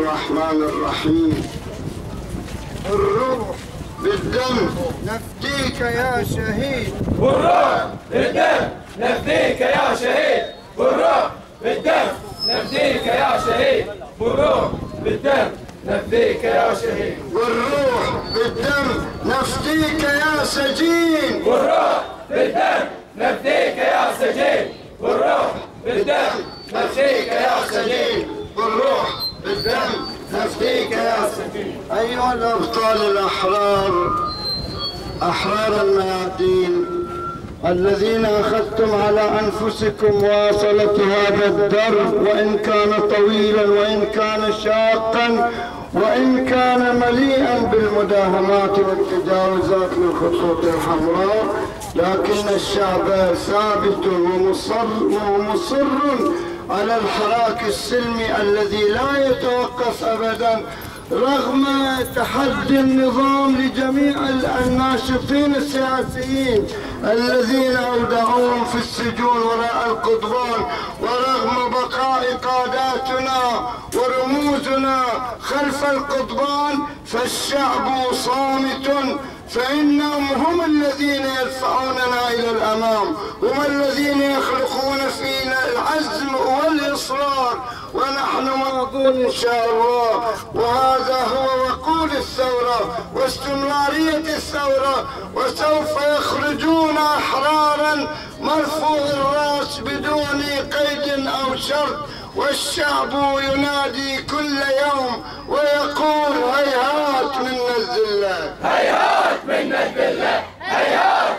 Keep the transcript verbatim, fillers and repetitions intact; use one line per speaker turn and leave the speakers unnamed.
الرحمن الرحيم. الروح بالدم نفديك يا شهيد،
والروح بالدم نفديك يا شهيد، والروح بالدم نفديك يا شهيد، والروح بالدم نفديك يا شهيد،
والروح بالدم نفديك يا سجين،
والروح بالدم نفديك يا سجين، والروح بالدم نفديك يا سجين، والروح بالدم نفديك يا سجين.
أيها الأبطال الأحرار، أحرار الميادين الذين أخذتم على أنفسكم مواصلة هذا الدرب، وإن كان طويلا وإن كان شاقا وإن كان مليئا بالمداهمات والتجاوزات للخطوط الحمراء، لكن الشعب ثابت ومصر ومصر على الحراك السلمي الذي لا يتوقف أبدا رغم تحدي النظام لجميع الناشطين السياسيين الذين أودعوهم في السجون وراء القضبان، ورغم بقاء قاداتنا ورموزنا خلف القضبان فالشعب صامت، فإنهم هم الذين يدفعوننا إلى الأمام، هم الذين يخلقون فينا العزم والإصرار، ونحن ماضون إن شاء الله. وهذا هو وقود الثورة واستمرارية الثورة، وسوف يخرجون أحرارا مرفوع الرأس بدون قيد أو شرط، والشعب ينادي كل يوم ويقول هيهات منا الذلة،
هيهات منا الذلة، هيهات